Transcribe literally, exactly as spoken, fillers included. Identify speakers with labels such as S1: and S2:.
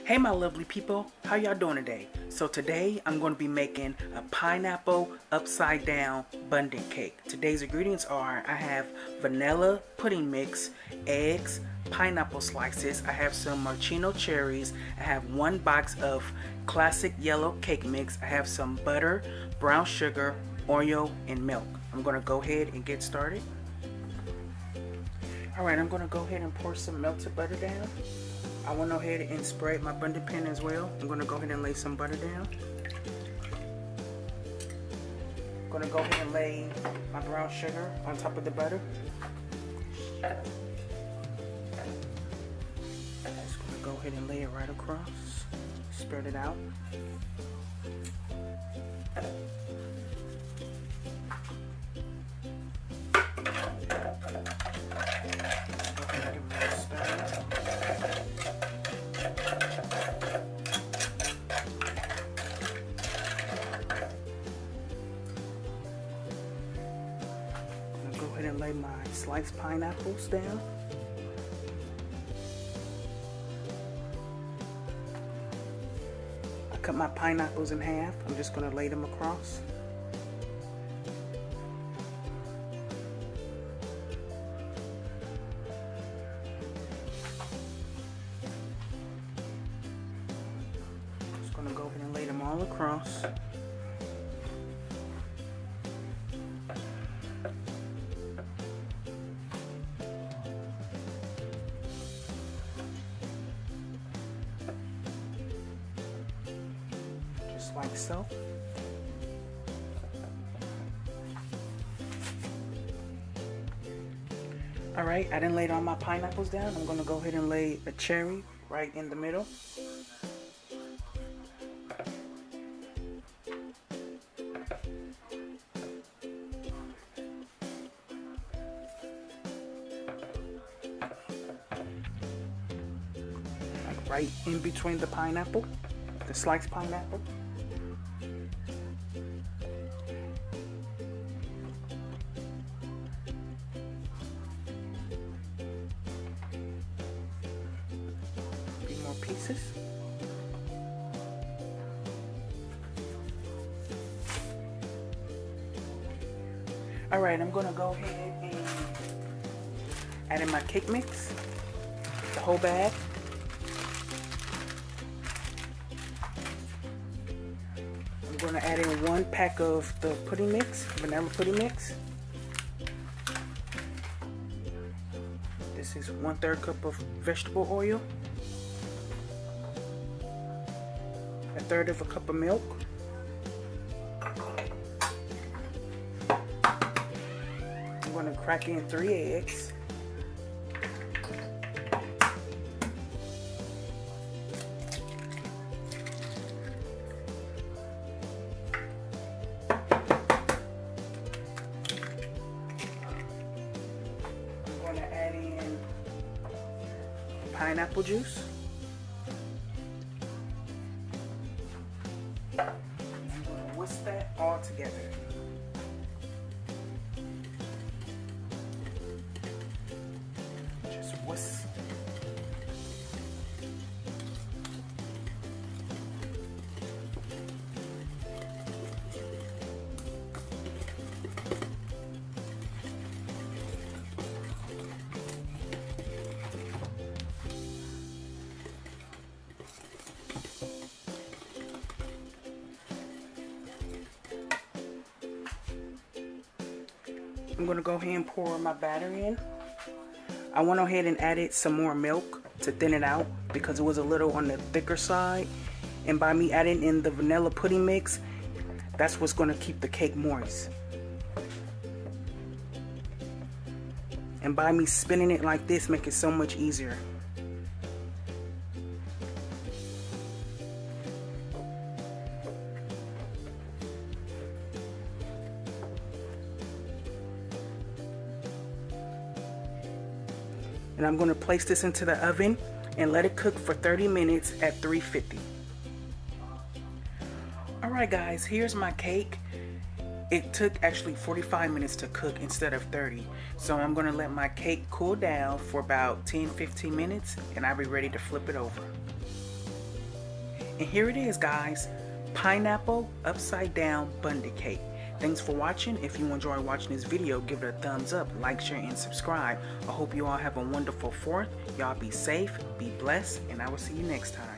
S1: Hey my lovely people, how y'all doing today? So today I'm going to be making a pineapple upside down bundt cake. Today's ingredients are I have vanilla pudding mix, eggs, pineapple slices, I have some maraschino cherries, I have one box of classic yellow cake mix, I have some butter, brown sugar, Oreo, and milk. I'm going to go ahead and get started. Alright, I'm going to go ahead and pour some melted butter down. I went ahead and spread my bundt pan as well. I'm going to go ahead and lay some butter down. I'm going to go ahead and lay my brown sugar on top of the butter. Just going to go ahead and lay it right across. Spread it out. And lay my sliced pineapples down. I cut my pineapples in half. I'm just going to lay them across. Just going to go ahead and lay them all across. Like so. Alright, I didn't lay all my pineapples down. I'm going to go ahead and lay a cherry right in the middle. Like right in between the pineapple, the sliced pineapple. Pieces. All right, I'm gonna go ahead and add in my cake mix, the whole bag. I'm gonna add in one pack of the pudding mix, vanilla pudding mix. This is one third cup of vegetable oil. A third of a cup of milk. I'm going to crack in three eggs. I'm going to add in pineapple juice. Whisk that all together. Just whisk. I'm going to go ahead and pour my batter in. I went ahead and added some more milk to thin it out because it was a little on the thicker side. And by me adding in the vanilla pudding mix, that's what's going to keep the cake moist. And by me spinning it like this, make it so much easier. And I'm going to place this into the oven and let it cook for thirty minutes at three fifty. Alright guys, here's my cake. It took actually forty-five minutes to cook instead of thirty. So I'm going to let my cake cool down for about ten to fifteen minutes and I'll be ready to flip it over. And here it is, guys. Pineapple upside down bundt cake. Thanks for watching. If you enjoy watching this video, give it a thumbs up, like, share, and subscribe. I hope you all have a wonderful fourth. Y'all be safe, be blessed, and I will see you next time.